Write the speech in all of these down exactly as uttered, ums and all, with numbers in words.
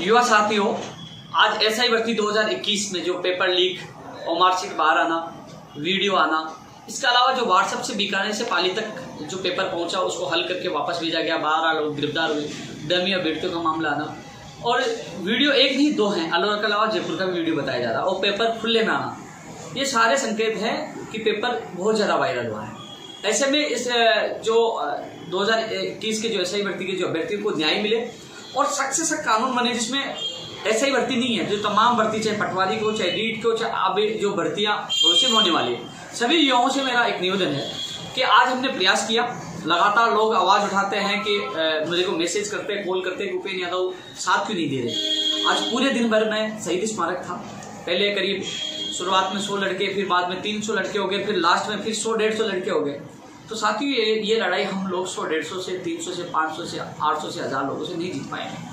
युवा साथियों, आज एसआई भर्ती दो हज़ार इक्कीस में जो पेपर लीक और मार्कशीट बाहर आना, वीडियो आना, इसके अलावा जो व्हाट्सएप से बीकानेर से पाली तक जो पेपर पहुंचा उसको हल करके वापस भेजा गया, बारह लोग गिरफ्तार हुए, डमी अभ्यर्थियों का मामला आना, और वीडियो एक नहीं दो हैं, अलवर के अलावा जयपुर का भी वीडियो बताया जा रहा है, और पेपर खुले में आना, ये सारे संकेत हैं कि पेपर बहुत ज़्यादा वायरल हुआ है। ऐसे में इस जो दो हज़ार इक्कीस के जो एसआई भर्ती के जो अभ्यर्थियों को न्याय मिले और सख्त से सख्त कानून बने, जिसमें एसआई भर्ती नहीं है, जो तमाम भर्ती, चाहे पटवारी को, चाहे रीट को, चाहे अब जो भर्तियां भविष्य में होने वाली है, सभी युवाओं से मेरा एक निवेदन है कि आज हमने प्रयास किया। लगातार लोग आवाज उठाते हैं कि आ, मुझे को मैसेज करते हैं, कॉल करते हैं, भूपेन्द्र यादव साथ क्यों नहीं दे रहे। आज पूरे दिन भर में शहीद स्मारक था, पहले करीब शुरुआत में सौ लड़के, फिर बाद में तीन सौ लड़के हो गए, फिर लास्ट में फिर सौ डेढ़ सौ लड़के हो गए। तो साथियों, ये ये लड़ाई हम लोग सौ डेढ़ सौ से तीन सौ से पाँच सौ से आठ सौ से हजार लोगों से नहीं जीत पाएंगे।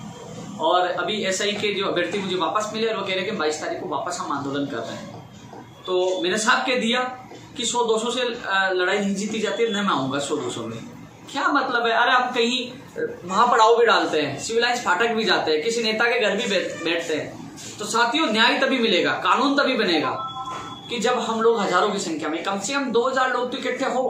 और अभी एसआई के जो अभ्यर्थी मुझे वापस मिले और वो कह रहे हैं कि बाईस तारीख को वापस हम आंदोलन कर रहे हैं। तो मैंने साफ कह दिया कि सौ दो सौ से लड़ाई नहीं जीती जाती है, न मैं आऊंगा सौ दो सौ में। क्या मतलब है? अरे हम कहीं महापड़ाव भी डालते हैं, सिविल लाइन्स फाटक भी जाते हैं, किसी नेता के घर भी बैठते हैं। तो साथियों, न्याय तभी मिलेगा, कानून तभी बनेगा कि जब हम लोग हजारों की संख्या में, कम से कम दो हजार लोग तो इकट्ठे हो।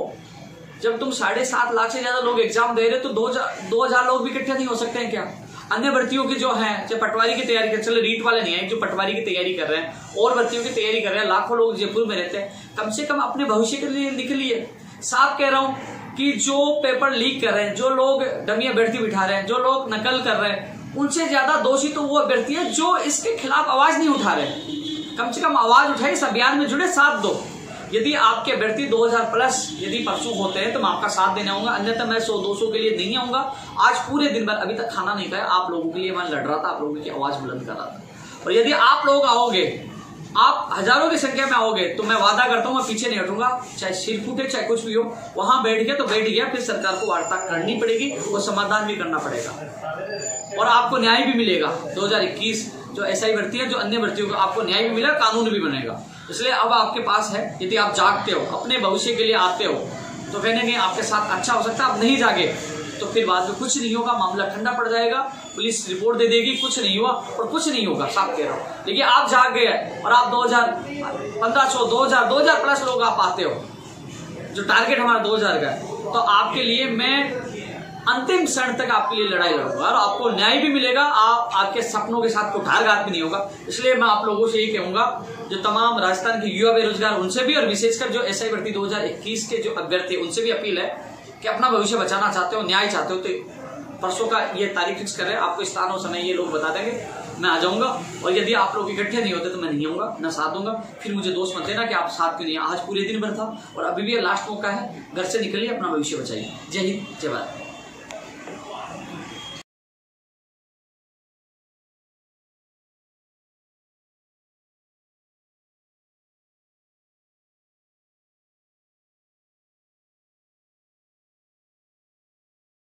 जब तुम साढ़े सात लाख से ज्यादा लोग एग्जाम दे रहे तो दो हजार दो हजार लोग भी इकट्ठे नहीं हो सकते हैं क्या? अन्य भर्तियों की जो है, चाहे पटवारी की तैयारी कर, चलो रीट वाले नहीं है, जो पटवारी की तैयारी कर रहे हैं और भर्तियों की तैयारी कर रहे हैं, लाखों लोग जयपुर में रहते हैं, कम से कम अपने भविष्य के लिए लिख लिए। साफ कह रहा हूं कि जो पेपर लीक कर रहे हैं, जो लोग डमी अभ्यर्थी बिठा रहे हैं, जो लोग नकल कर रहे हैं, उनसे ज्यादा दोषी तो वो अभ्यर्थी है जो इसके खिलाफ आवाज नहीं उठा रहे। कम से कम आवाज उठाए, इस अभियान में जुड़े, साथ दो। यदि आपके अभ्यर्थी दो हज़ार प्लस यदि परसों होते हैं तो मैं आपका साथ देने आऊंगा, अन्यथा मैं सौ दो सौ के लिए नहीं आऊंगा। आज पूरे दिन भर, अभी तक खाना नहीं खाया, आप लोगों के लिए मैं लड़ रहा था, आप लोगों की आवाज बुलंद कर रहा था। और यदि आप लोग आओगे, आप हजारों की संख्या में आओगे, तो मैं वादा करता हूं मैं पीछे नहीं हटूंगा, चाहे सिर फूटे चाहे कुछ भी हो। वहां बैठ गया तो बैठ गया, फिर सरकार को वार्ता करनी पड़ेगी और समाधान भी करना पड़ेगा और आपको न्याय भी मिलेगा। दो हज़ार इक्कीस जो एसआई भर्ती है, जो अन्य भर्तियों का, आपको न्याय भी मिलेगा, कानून भी बनेगा। इसलिए अब आपके पास है, यदि आप जागते हो, अपने भविष्य के लिए आते हो, तो कहीं ना कहीं आपके साथ अच्छा हो सकता है। आप नहीं जागे तो फिर बाद में कुछ नहीं होगा, मामला ठंडा पड़ जाएगा, पुलिस रिपोर्ट दे देगी, कुछ नहीं हुआ और कुछ नहीं होगा, साफ कह रहा हूं। देखिए, आप जाग गए और आप दो हजार पंद्रह सौ दो हजार दो हजार प्लस लोग आप आते हो, जो टारगेट हमारा दो हजार का है, तो आपके लिए मैं अंतिम क्षण तक आपके लिए लड़ाई लड़ूंगा और आपको न्याय भी मिलेगा। आप आपके सपनों के साथ कुठारघात भी नहीं होगा। इसलिए मैं आप लोगों से यही कहूंगा, जो तमाम राजस्थान के युवा बेरोजगार, उनसे भी, और विशेषकर जो एसआई भर्ती दो हज़ार इक्कीस के जो अभ्यर्थी, उनसे भी अपील है कि अपना भविष्य बचाना चाहते हो, न्याय चाहते हो, तो परसों का ये तारीख फिक्स कर रहे हैं, आपको स्थान और समय ये लोग बता देंगे, मैं आ जाऊंगा। और यदि आप लोग इकट्ठे नहीं होते तो मैं नहीं आऊंगा, न साथ दूंगा। फिर मुझे दोष मत देना कि आप साथ क्यों नहीं। आज पूरे दिन भर था और अभी भी लास्ट मौका है, घर से निकलिए, अपना भविष्य बचाइए। जय हिंद, जय भारत।